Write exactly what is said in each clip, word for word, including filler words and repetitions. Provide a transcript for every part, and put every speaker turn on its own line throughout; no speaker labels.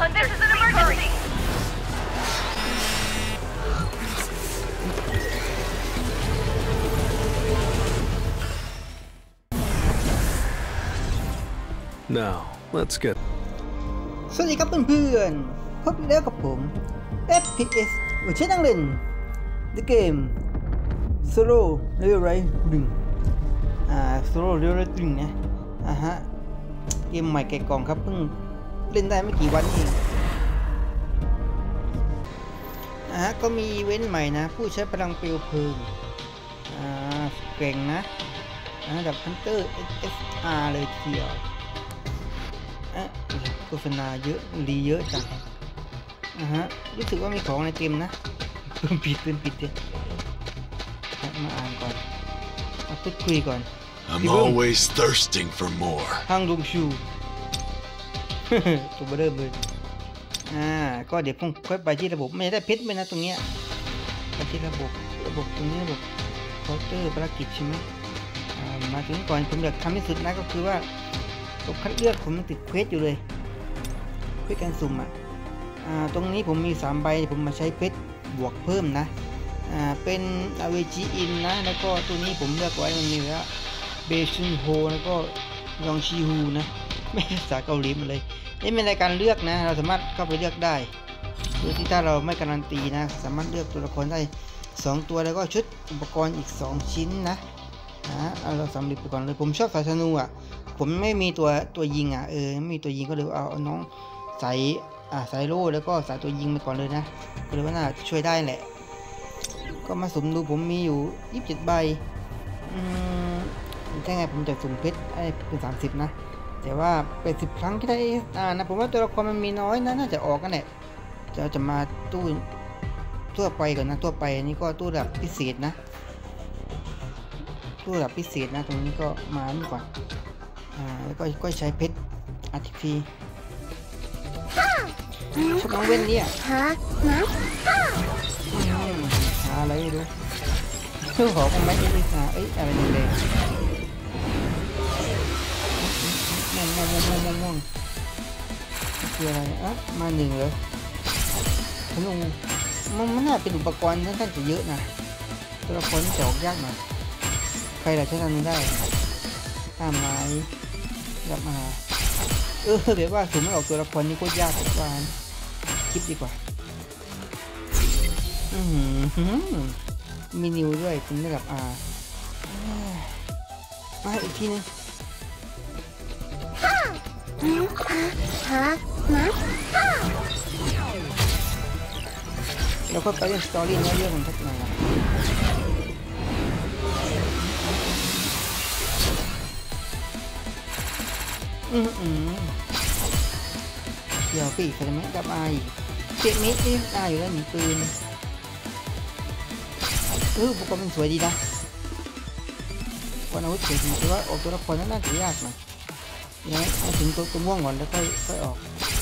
This is an emergency.
Now, let's get.
สวัสดีครับเพื่อนๆพบแล้วกับผม เอฟ พี เอส เวอร์ชันนั่งเล่น The Game Solo Leveling อ่า Solo Leveling นะอ่าฮะเกมใหม่แกะกล่องครับเพิ่งเล่นได้ไม่กี่วันเองอ่าฮะก็มีเว้นใหม่นะผู้ใช้พลังเปลวเพลิงอ่าเก่งนะระดับ Hunter เอส อาร์ เลยทีเดียวอ่ะโฆษณาเยอะรีเยอะจังอ่ะฮะรู้สึกว่ามีของในเต็มนะเพิ่มปิดเพิ่มปิดเดี๋ยวมาอ่านก่อนมาพูดคุยก่อน
I'm always thirsting for more
ทางลงชูตัวเบอร์เบอร์อ่าก็เดี๋ยวคงค่อยไปที่ระบบไม่ได้เพชรไหมนะตรงเนี้ยไปที่ระบบระบบตรงนี้ระบบเคาน์เตอร์ภารกิจใช่ไหมอ่ามาถึงก่อนผมอยากทำที่สุดนะก็คือว่าผมคัดเลือกผมติดเควสอยู่เลยเควสการสุ่มอ่ะอ่าตรงนี้ผมมีสามใบผมมาใช้เพชรบวกเพิ่มนะอ่าเป็นอเวจีอินนะแล้วก็ตัวนี้ผมเลือกไว้มันมีแล้วเบชุนโฮแล้วก็ยองชีฮูนะไม่ภาษาเกาหลีมาเลยนี่เป็นรายการเลือกนะเราสามารถเข้าไปเลือกได้โดยที่ถ้าเราไม่การันตีนะสามารถเลือกตัวละครได้สองตัวแล้วก็ชุดอุปกรณ์อีกสองชิ้นนะอ่าเอาเราสำเร็จไปก่อนเลยผมชอบสายธนูอ่ะผมไม่มีตัวตัวยิงอ่ะเออไม่มีตัวยิงก็เลยเอาเอาน้องใส่อ่าใส่โล่แล้วก็ใส่ตัวยิงไปก่อนเลยนะก็เลยว่าน่าช่วยได้แหละก็มาสุ่มดูผมมีอยู่ยี่สิบเจ็ดใบอืมใช่ไงผมจะสุ่มเพชรไอ้เป็นสามสิบนะแต่ว่าเป็นสิบครั้งที่ได้อ่านะผมว่าตัวละครมันมีน้อยนะน่าจะออกกันแหละจะจะมาตู้ทั่วไปก่อนนะทั่วไปอันนี้ก็ตู้ระดับพิเศษนะตู้ระดับพิเศษนะตรงนี้ก็มานี่ก่อนอ่าแล้วก็ก็ใช้เพชรอาร์ติฟีชอบน้องเว้นเนี่ยฮะนะหาอะไรไม่รู้เพื่อขอมันไม่ได้หาเอ้ยอะไรนี่เลยม่วงม่วงม่วงม่วงม่วงคืออะไรอ่ะมาหนึ่งเลยผมลงมันมันน่าเป็นอุปกรณ์ค่อนข้างจะเยอะนะตัวละครจะออกยากหน่อยใครล่ะใช้ทำได้ห้าไม้กลับมาเออเดี๋ยวว่าถูกไม่ออกตัวละครนี้ก็ยากกว่าคลิปดีกว่าอืมมีนิวด้วยถึงระดับ R มาอีกทีนึงฮะนะแล้วก็ไปเล่นสตอรี่เนื้อเรื่องของทักหน่อยอืมอืมเดี๋ยวปีกใส่ไหมกับไอเจ็ดเมตรนี่ได้อยู่แล้วหนีปืนเอออุปกรณ์มันสวยดีนะวันอาวุธสวยดีแต่ว่าออกตัวละครนั้นน่าจะยากหน่อยเนี่ยมาถึงตัวตัวม่วงก่อนแล้วค่อยค่อยออก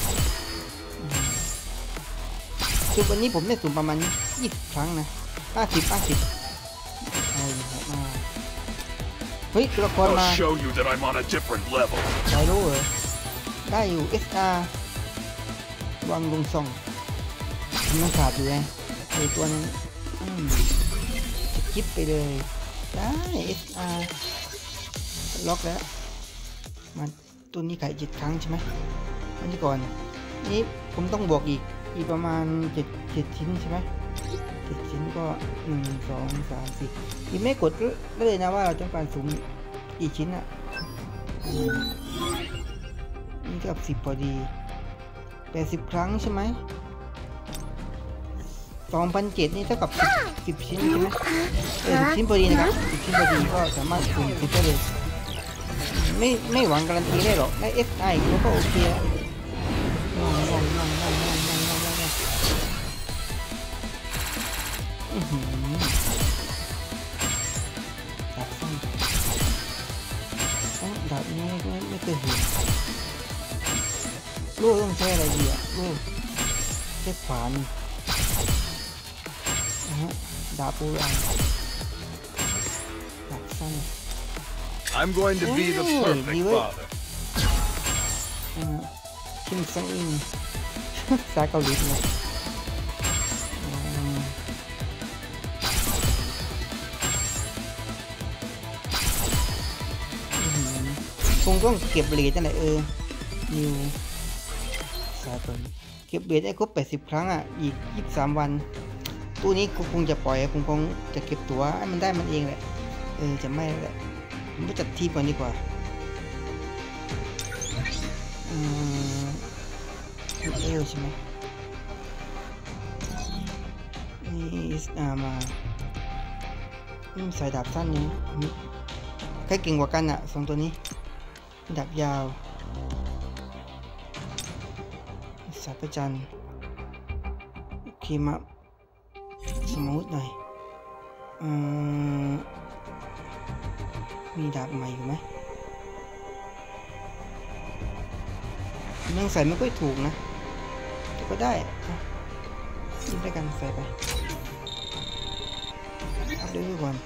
จุดวันนี้ผมได้สุ่มประมาณยี่สิบครั้งนะห้าสิบห้าสิบเอามาเฮ้ยตัวละครมาได้รู้เหรอได้อยู่ เอส อาร์ วางลงส่องมันขาดอยู่ไงไอตัวนั้นจะคิดไปเลยได้ เอส อาร์ ล็อกแล้วมันตัวนี้ขายเจ็ดครั้งใช่ไหมอันนี้ก่อนนี่ผมต้องบวกอีกอีกประมาณเจ็ดเจ็ดชิ้นใช่ไหมเจ็ดชิ้นก็หนึ่งสองสามสี่อีกไม่กดเลยนะว่าเราต้องการสุ่มกี่ชิ้นอ่ะนี่กับสิบพอดีแปดสิบครั้งใช่ไหมสองพันเจ็ดนี่เท่ากับสิบชิ้นใช่ไหมเออสิบชิ้นพอดีนะครับสิบชิ้นพอดีก็สามารถสุ่มติดได้เลยไม่ไม่หวังการันตีได้หรอกได้ เอส ไอ ก็โอเคง่วงง่วงง่วงง่วงง่วงง่วงง่วงง่วงอือหือดาบสั้นดาบนี้ไม่ไม่เคยเห็นลูกต้องใช้อะไรดีอ่ะลูกใช้ขวานดาบโบราณดาบสั้น
I'm going to be the perfect father.
คิมซังอินชสายเกาหลีเลยคงต้องเก็บเหรียญนั่นแหละเออนิวสายตัวนี้เก็บเหรียญได้ครบแปดสิบครั้งอ่ะอีกยี่สิบสามวันตู้นี้กูคงจะปล่อยผมคงจะเก็บตัวให้มันได้มันเองแหละเออจะไม่แหละผมไปจัดทีมก่อนดีกว่าอืมเอลใช่ไหมนี่อ่ามาใส่ดาบสั้นนี้ใครเก่งกว่ากันอ่ะสองตัวนี้ดาบยาวสายประจันคีมาสมูทหน่อยอืมมีดาบใหม่อยู่ไหมเรื่องใส่ไม่ค่อยถูกนะแต่ก็ได้ยินได้กันใส่ไปอัพด้วยก่อน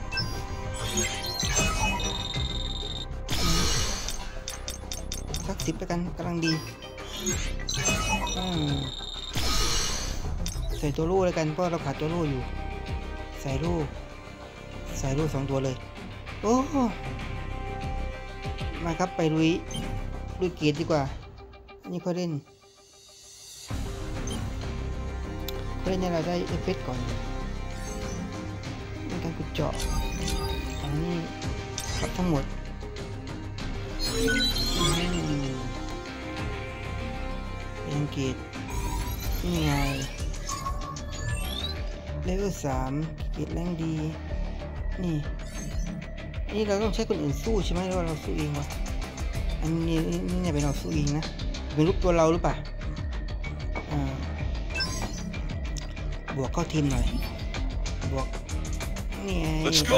สักสิบแล้วกันกำลังดีใส่ตัวลูกแล้วกันเพราะเราขาดตัวลูกอยู่ใส่ลูกใส่ลูกสองตัวเลยโอ้มาครับไปลุยลุยเกียรติดีกว่าอันนี้เขาเล่นเขาเล่นให้เราได้เอฟเฟกต์ก่อนในการขุดเจาะอันนี้ครับทั้งหมดเป็นเกียรตินี่ไงเลเวลสามเกียรติแรงดีนี่นี่เราต้องใช้คนอื่นสู้ใช่ไหมหรือว่าเราสู้เองวะอันนี้นี่เนี่ยเป็นเราสู้เองนะเป็นรูปตัวเราหรือเปล่าอ่าบวกเข้าทีมหน่อยบวกนี่ไง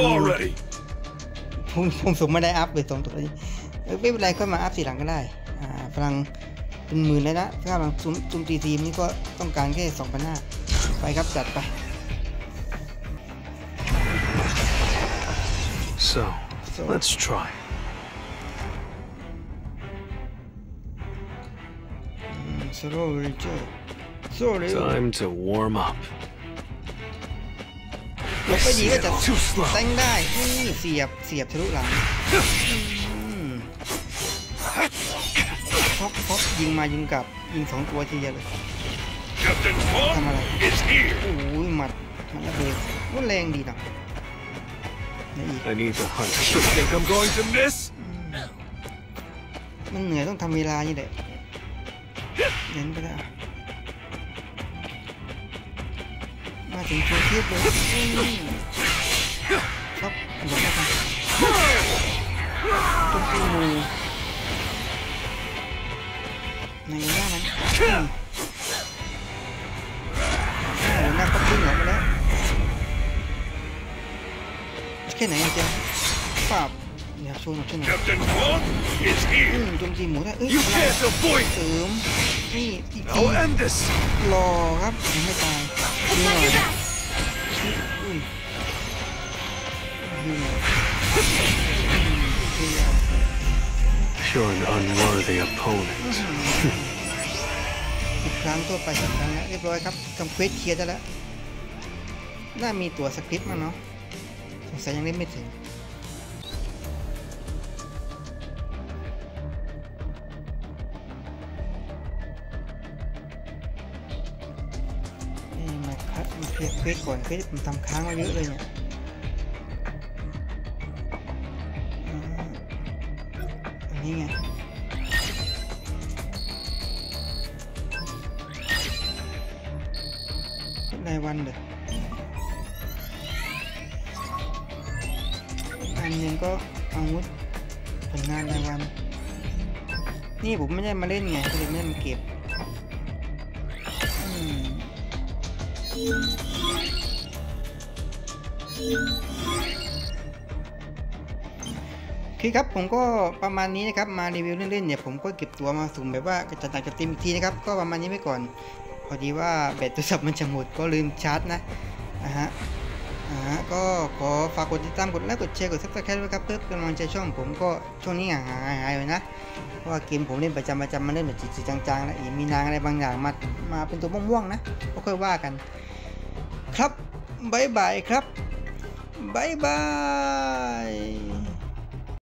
ผมผมสมไม่ได้อัพเลยสองตัวนี้ไม่เป็นไรก็มาอัพสีหลังก็ได้อ่าพลังเป็นหมื่นเลยนะถ้าพลังจุ่มจุ่มตีทีมนี่ก็ต้องการแค่สองพันห้าไปครับจัดไป
So, so let's try.
Slow Ranger. Sorry.
Time to warm up.
ลบไปดีก็จะแซงได้นี่เสียบเสียบทะลุหลังท็อปท็อปยิงมายิงกลับยิงสองตัวทีเดียวเลยทำอะไรโอ้ยหมัดมันระเบิดว่าแรงดีนะ
I need to hunt. You think I'm going to miss?
มันเหนื่อยต้องทำเวลานี่แหละเน้นไปแล้วมาถึงตัวเทียบเลยครับหลบนะครับตุ้มตีมูในหน้ามันโอ้หน้าก็พุ่งออกมาแล้วแค่ไหนอาจารย์ป้าบอยากโชว์หน่อยใช่ไหมอืมโจมตีหมูได้เอ้ยเสริมนี่อีกทีรอครับยังไม่ตายนี่หน่อยอุ้ย
You're an unworthy opponent.
อีกครั้งทั่วไปสักครั้งแล้วเรียบร้อยครับทำเควสเคลียร์ได้แล้วน่ามีตัวสคริปต์มั้งเนาะสงสัยยังเล่นไม่ถึงนี่มาคัดมาเคลียร์เควสก่อนเควสผมทำค้างมาเยอะเลยเนี่ยอันนี้ไงรายวันเด้ออันหนึ่งก็อาวุธผลงานรายวันนี่ผมไม่ได้มาเล่นไงก็เลยไม่ได้มาเก็บคือครับผมก็ประมาณนี้นะครับมารีวิวเล่นๆเนี่ยผมก็เก็บตัวมาสุ่มแบบว่าจะตัดจะเต็มอีกทีนะครับก็ประมาณนี้ไว้ก่อนพอดีว่าแบตโทรศัพท์มันจะหมดก็ลืมชาร์จนะนะฮะอ่าก็ขอฝากกดติดตามกดไลค์กดแชร์กดซับสไครต์ด้วยครับเพื่อเป็นกำลังใจช่องผมก็ช่วงนี้ห่างหายหายไปนะเพราะว่าเกมผมเล่นประจำประจำมาเล่นแบบจีๆจังๆแล้วอีมีนางอะไรบางอย่างมามาเป็นตัวม่วงๆนะก็ค่อยว่ากันครับบ๊ายบายครับบ๊ายบาย